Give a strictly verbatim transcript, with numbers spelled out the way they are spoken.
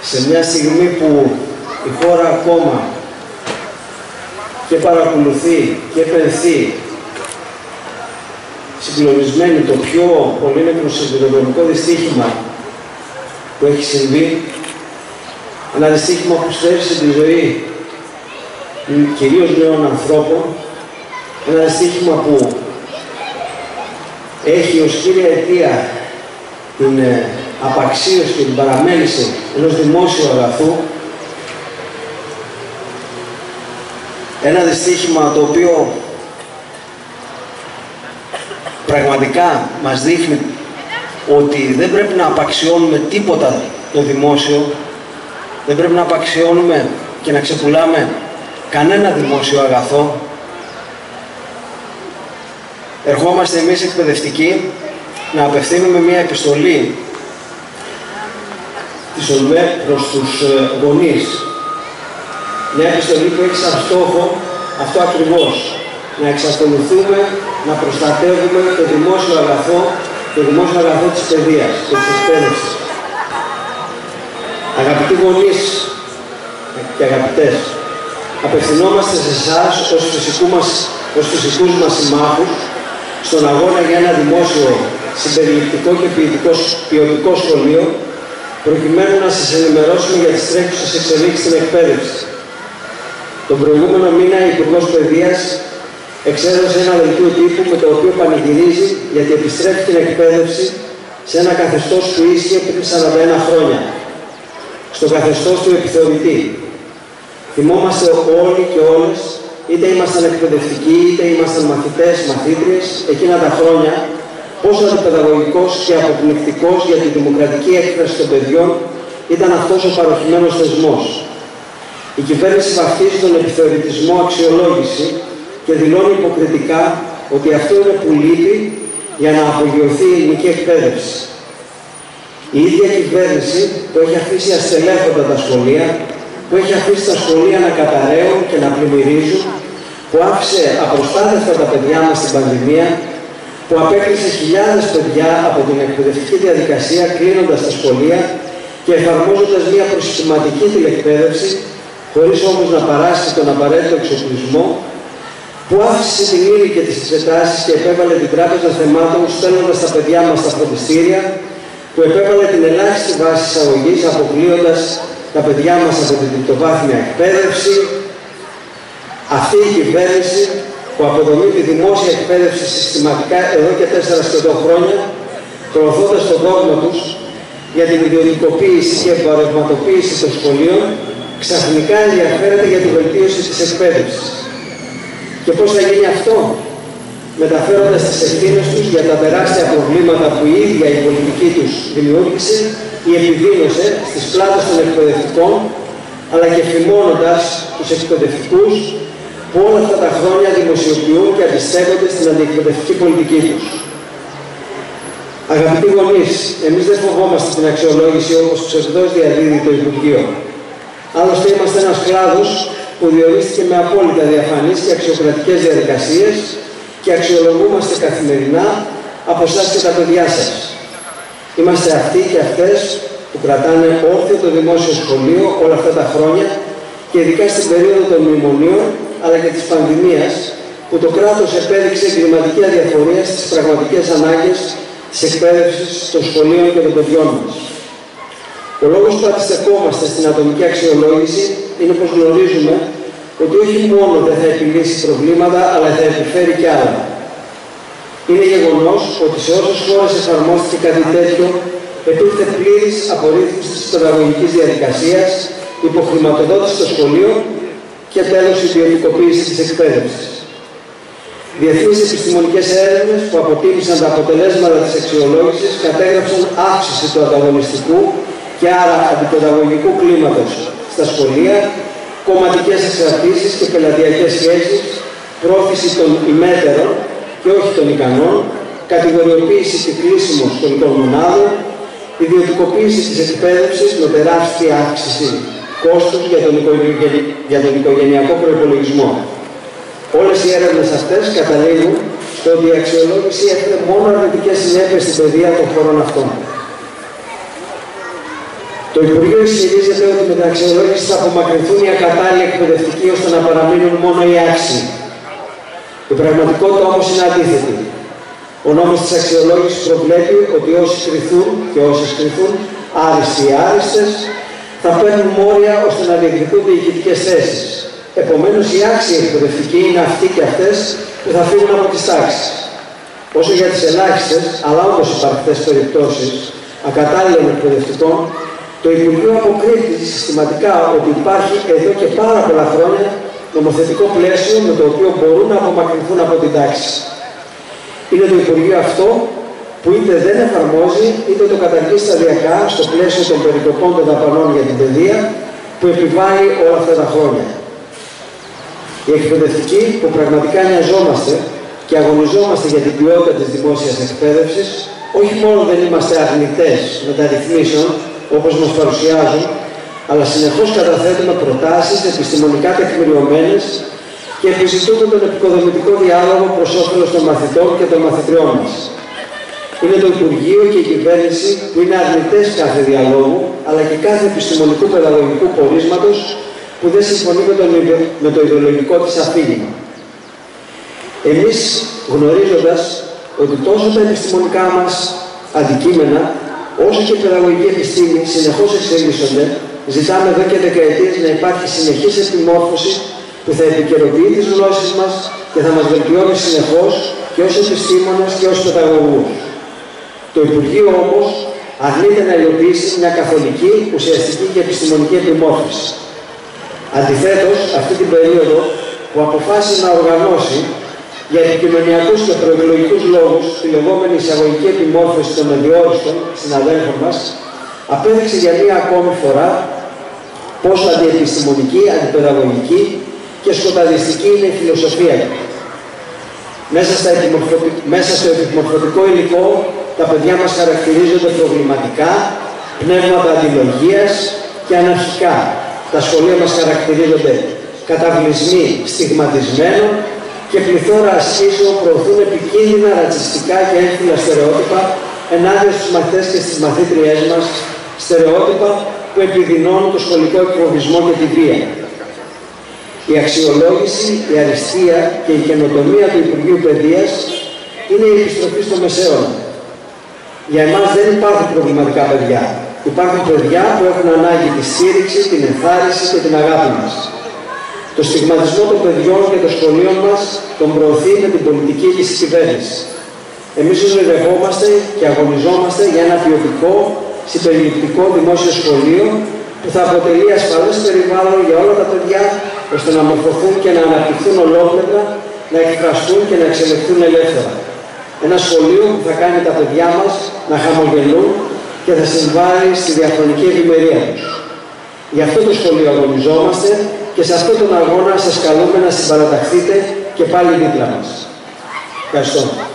σε μια στιγμή που η χώρα ακόμα και παρακολουθεί και πενθεί συγκλονισμένη το πιο πολύνεκρο σιδηροδρομικό δυστύχημα που έχει συμβεί, ένα δυστύχημα που στέφησε τη ζωή κυρίως νέων ανθρώπων, ένα δυστύχημα που έχει ως κύρια αιτία την απαξίωση και την παραμέληση ενός δημόσιου αγαθού, ένα δυστύχημα το οποίο πραγματικά μας δείχνει ότι δεν πρέπει να απαξιώνουμε τίποτα το δημόσιο, δεν πρέπει να απαξιώνουμε και να ξεπουλάμε κανένα δημόσιο αγαθό. Ερχόμαστε εμείς εκπαιδευτικοί να απευθύνουμε μια επιστολή της ΟΛΜΕ προς τους γονείς. Μια επιστολή που έχει σαν στόχο αυτό ακριβώς, να εξακολουθούμε να προστατεύουμε το δημόσιο αγαθό, το δημόσιο αγαθό της παιδείας και της εκπαίδευσης. Αγαπητοί γονείς και αγαπητές, απευθυνόμαστε σε εσάς ως, μας, ως φυσικούς μας συμμάχους στον αγώνα για ένα δημόσιο, συμπεριληπτικό και ποιητικό, ποιοτικό σχολείο, προκειμένου να σας ενημερώσουμε για τις τρέχουσες εξελίξεις στην εκπαίδευση. Τον προηγούμενο μήνα η Υπουργός Παιδείας εξέδωσε ένα δελτίο τύπου με το οποίο πανηγυρίζει γιατί επιστρέφει την εκπαίδευση σε ένα καθεστώς που ίσχυε πριν σαράντα ένα χρόνια, στο καθεστώς του επιθεωρητή. Θυμόμαστε όλοι και όλες, είτε ήμασταν εκπαιδευτικοί, είτε ήμασταν μαθητές, μαθήτριες, εκείνα τα χρόνια, πόσο αντιπαιδαγωγικός και αποπνικτικός για τη δημοκρατική έκφραση των παιδιών ήταν αυτός ο παροχημένος θεσμός. Η κυβέρνηση βαφτίζει τον επιθεωρητισμό αξιολόγηση και δηλώνει υποκριτικά ότι αυτό είναι που λείπει για να απογειωθεί η ελληνική εκπαίδευση. Η ίδια κυβέρνηση που έχει αφήσει αστελέχοντα τα σχολεία, που έχει αφήσει τα σχολεία να καταραίουν και να πλημμυρίζουν, που άφησε απροστάτευτα τα παιδιά μας στην πανδημία, που απέκλεισε χιλιάδες παιδιά από την εκπαιδευτική διαδικασία κλείνοντας τα σχολεία και εφαρμόζοντας μια προσυστηματική τηλεκπαίδευση, χωρίς όμως να παράσχει τον απαραίτητο εξοπλισμό, που άφησε την ύλη και τις εξετάσεις και επέβαλε την τράπεζα θεμάτων στέλνοντας τα παιδιά μας στα φροντιστήρια, που επέβαλε την ελάχιστη βάση εισαγωγής αποκλείοντας τα παιδιά μας από την τριτοβάθμια εκπαίδευση. Αυτή η κυβέρνηση που αποδομεί τη δημόσια εκπαίδευση συστηματικά εδώ και τέσσερα σχεδόν χρόνια, προωθώντας το δόγμα τους για την ιδιωτικοποίηση και εμπορευματοποίηση των σχολείων, ξαφνικά ενδιαφέρεται για τη βελτίωση της εκπαίδευσης. Και πώς θα γίνει αυτό? Μεταφέροντας τις ευθύνες τους για τα τεράστια προβλήματα που η ίδια η πολιτική τους δημιούργησε ή επιδίνωσε στις πλάτες των εκπαιδευτικών, αλλά και φημώνοντας τους εκπαιδευτικούς που όλα αυτά τα χρόνια δημοσιοποιούν και αντιστέκονται στην αντιεκπαιδευτική πολιτική τους. Αγαπητοί γονείς, εμείς δεν φοβόμαστε την αξιολόγηση όπως ψευδώς διαδίδει το Υπουργείο. Άλλωστε είμαστε ένας κλάδος που διορίστηκε με απόλυτα διαφανείς και αξιοκρατικές διαδικασίες και αξιολογούμαστε καθημερινά από εσάς και τα παιδιά σας. Είμαστε αυτοί και αυτές που κρατάνε όρθιο το δημόσιο σχολείο όλα αυτά τα χρόνια και ειδικά στην περίοδο των μνημονίων αλλά και της πανδημίας, που το κράτος επέδειξε εγκληματική αδιαφορία στις πραγματικές ανάγκες της εκπαίδευσης των σχολείων και των παιδιών μας. Ο λόγος που αντιστεκόμαστε στην ατομική αξιολόγηση είναι πως γνωρίζουμε ότι όχι μόνο δεν θα επιλύσει προβλήματα, αλλά θα επιφέρει κι άλλα. Είναι γεγονός ότι σε όσες χώρες εφαρμόστηκε κάτι τέτοιο, επήλθε πλήρης απορρίθμιση της παιδαγωγικής διαδικασίας, υποχρηματοδότηση των σχολείων και τέλος ιδιωτικοποίηση της εκπαίδευσης. Διεθνείς επιστημονικές έρευνες που αποτίμησαν τα αποτελέσματα της αξιολόγησης κατέγραψαν αύξηση του ανταγωνιστικού και άρα αντιπαιδαγωγικού κλίματος στα σχολεία, κομματικές εξαρτήσεις και πελατειακές σχέσεις, πρόθεση των ημέτερων και όχι των ικανών, κατηγοριοποίηση και κλείσιμο σχολικών μονάδων, ιδιωτικοποίηση της εκπαίδευσης με τεράστια αύξηση κόστους για τον, οικογενει... για τον οικογενειακό προϋπολογισμό. Όλες οι έρευνες αυτές καταλήγουν στο ότι η αξιολόγηση έφερε μόνο αρνητικές συνέπειες στην παιδεία των χωρών αυτών. Το Υπουργείο ισχυρίζεται ότι με την αξιολόγηση θα απομακρυνθούν οι ακατάλληλοι εκπαιδευτικοί ώστε να παραμείνουν μόνο οι άξιοι. Η πραγματικότητα όμως είναι αντίθετη. Ο νόμος της αξιολόγησης προβλέπει ότι όσοι κριθούν και όσες κριθούν, άριστοι ή άριστες, θα παίρνουν μόρια ώστε να διεκδικούνται οι ηγετικές θέσεις. Επομένως, οι άξιοι εκπαιδευτικοί είναι αυτοί και αυτές που θα φύγουν από τις τάξεις. Όσο για τις ελάχιστες, αλλά όντως υπαρκτές περιπτώσεις ακατάλληλων εκπαιδευτικών, το Υπουργείο αποκρίνει συστηματικά ότι υπάρχει εδώ και πάρα πολλά χρόνια νομοθετικό πλαίσιο με το οποίο μπορούν να απομακρυνθούν από την τάξη. Είναι το Υπουργείο αυτό που είτε δεν εφαρμόζει, είτε το καταργεί σταδιακά στο πλαίσιο των περικοπών των δαπανών για την παιδεία που επιβάλλει όλα αυτά τα χρόνια. Οι εκπαιδευτικοί που πραγματικά νοιαζόμαστε και αγωνιζόμαστε για την ποιότητα της δημόσιας εκπαίδευσης, όχι μόνο δεν είμαστε αρνητές μεταρρυθμίσεων όπως μας παρουσιάζουν, αλλά συνεχώς καταθέτουμε προτάσεις επιστημονικά τεκμηριωμένες και επιζητούμε τον επικοδομητικό διάλογο προς όφελος των μαθητών και των μαθητριών μας. Είναι το Υπουργείο και η κυβέρνηση που είναι αρνητές κάθε διαλόγου, αλλά και κάθε επιστημονικού παιδαγωγικού πορίσματος που δεν συμφωνεί με, τον, με το ιδεολογικό της αφήγημα. Εμείς, γνωρίζοντας ότι τόσο τα επιστημονικά μας αντικείμενα, όσο και η παιδαγωγική επιστήμη συνεχώς εξελίσσονται, ζητάμε εδώ και δεκαετίες να υπάρχει συνεχής επιμόρφωση που θα επικαιροποιεί τις γνώσεις μας και θα μας βελτιώνει συνεχώς και ως επιστήμονες και ως παιδαγωγούς. Το Υπουργείο όμως αρνείται να υλοποιήσει μια καθολική, ουσιαστική και επιστημονική επιμόρφωση. Αντιθέτως, αυτή την περίοδο που αποφάσισε να οργανώσει για επικοινωνιακούς και προεκλογικούς λόγους τη λεγόμενη εισαγωγική επιμόρφωση των ενδιόριστων συναδέλφων μας, απέδειξε για μία ακόμη φορά πόσο αντιεπιστημονική, αντιπαιδαγωγική και σκοταδιστική είναι η φιλοσοφία του. Μέσα, στα Μέσα στο επιμορφωτικό υλικό, τα παιδιά μας χαρακτηρίζονται προβληματικά, πνεύματα αντιλογίας και αναρχικά. Τα σχολεία μας χαρακτηρίζονται καταβλισμοί στιγματισμένων και πληθώρα ασκήσεων προωθούν επικίνδυνα ρατσιστικά και έμφυλα στερεότυπα ενάντια στους μαθητές και στις μαθήτριές μας, στερεότυπα που επιδεινώνουν το σχολικό εκφοβισμό και τη βία. Η αξιολόγηση, η αριστεία και η καινοτομία του Υπουργείου Παιδείας είναι η επιστροφή στο μεσαίωνα. Για εμάς δεν υπάρχουν προβληματικά παιδιά. Υπάρχουν παιδιά που έχουν ανάγκη τη στήριξη, την ενθάρρυνση και την αγάπη μας. Το στιγματισμό των παιδιών και των σχολείων μας τον προωθεί με την πολιτική της κυβέρνησης. Εμείς ονειρευόμαστε και αγωνιζόμαστε για ένα ποιοτικό, συμπεριληπτικό δημόσιο σχολείο που θα αποτελεί ασφαλές περιβάλλον για όλα τα παιδιά, ώστε να μορφωθούν και να αναπτυχθούν ολόκληρα, να εκφραστούν και να εξελιχθούν ελεύθερα. Ένα σχολείο που θα κάνει τα παιδιά μας να χαμογελούν και θα συμβάλλει στη διαχρονική ευημερία τους. Γι' αυτό το σχολείο αγωνιζόμαστε και σε αυτόν τον αγώνα σας καλούμε να συμπαραταχθείτε και πάλι δίπλα μας. Ευχαριστώ.